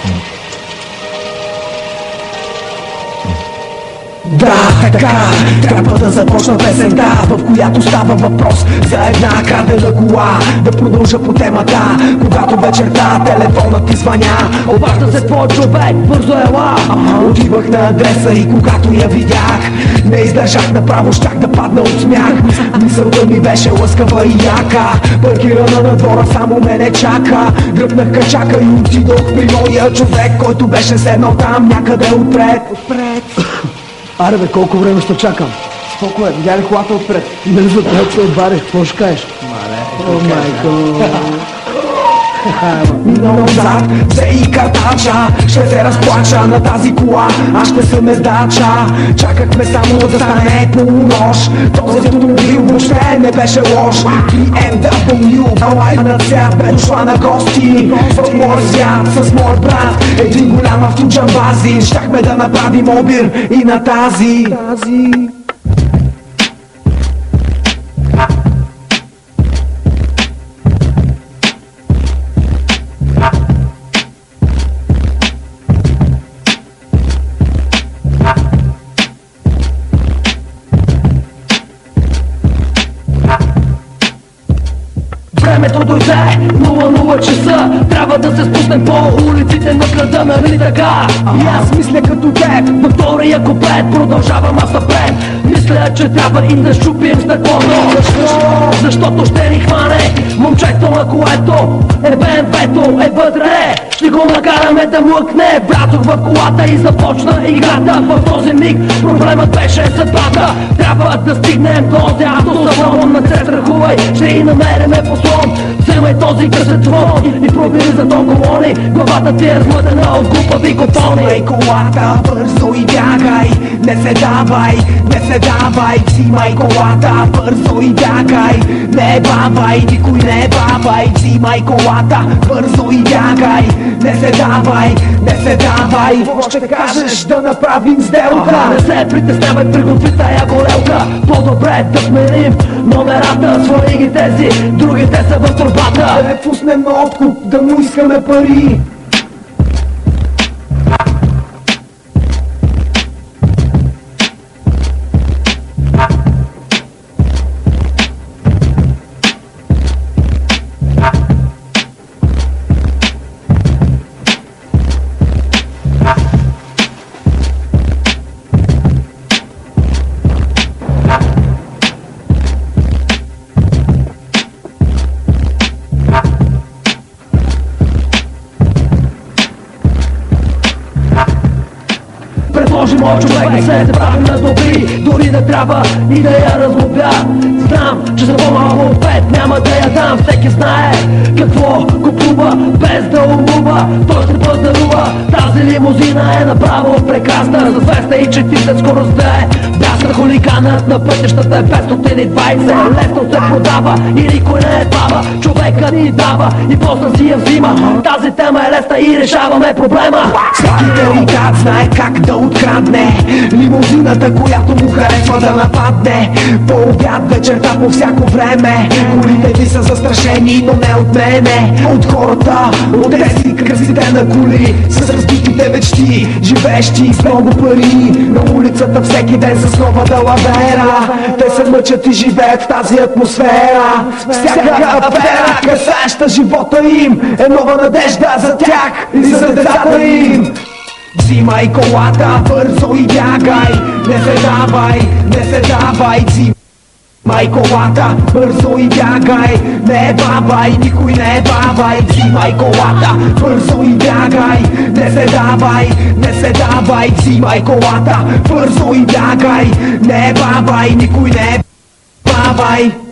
Да, така, трябва да започна песента, в която става въпрос за една крадена кола. Да продължа по темата, когато вечерта телефонът ти звъня. Обажда се твой човек, бързо ела. Отивах на адреса и когато я видях, не издържах, направо щях да падна от смях. Мисълта ми беше лъскава и яка, паркирана на двора, само мене чака. Дръпнах качака и отидох при моя човек, който беше седнал там някъде отпред. Аре бе, колко време ще чакам? Споко е, видя ли колата отпред? Не за това се отбарих, какво ще кажеш? О, майко! Минал назад, взе и картача, ще се разплача на тази кола, аз ще съм ездача. Чакахме само да стане полунощ, този автомобил въобще не беше лош. BMW, далай на цвят, бе дошла на гости в мой свят с мой брат, един голям автоджамбази. Щяхме да направим обир и на тази. Времето дойде, 00 часа, трябва да се спуснем по улиците на града, нали така? И аз мисля като теб, На втория куплет продължавам аз напред. Мисля, че трябва и да щупим стъклото. Защо? Защото ще ни хване момчето, на което е БМВ-то е вътре. Ще го накараме да млъкне. Влязох в колата и започна играта. В този миг проблемът беше съдбата. Трябва да стигнем до този автосалон. Не се страхувай, ще и намериме послон. Вземай този касетфон и пробери за то колони. Главата ти е размътена от глупави купони. взимай колата, бързо и бягай. Не се давай, не се давай. Взимай колата, бързо и бягай. Не бавай, никой не бавай. Взимай колата, бързо и бягай. Не се давай, не се давай. Какво ще кажеш да направим сделка? Не се притеснявай, приготви тая горелка. По-добре да сменим номерата. Свали ги тези, другите са в турбата. Да не пуснем на откуп, да му искаме пари. Предложи моят човек да се правим на добри, дори да трябва и да я разглобя. Знам, че за по-малко от 5 няма да я дам. Всеки знае какво купува, без да умува. Той ще пазарува. Тази лимузина е направо прекрасна. За 240 скоростта е бясна. Хулиганът на пътищата е 520. Лесно се продава и никой не е баба. Човекът ни дава и после си я взима. Тази тема е лесна и решаваме проблема. Всеки деликат знае как да открадне лимузината, която му харесва да нападне. По обяд, вечерта, по всяко време. Колите ви са застрашени, но не от мене. От хората, от тези красите на коли, с разбитите мечти, живещи с много пари. На улицата всеки ден с нова далавера. Те се мъчат и живеят в тази атмосфера. Всяка афера, касаеща живота им, е нова надежда за тях и за децата им. Взимай колата, бързо и бягай. Не се давай, не се давай. Взимай колата, бързо и бягай. Не бавай, никой не бавай. Взимай колата, бързо и бягай. Не се давай, не се давай. Взимай колата, бързо и бягай. Не бавай, никой не бавай.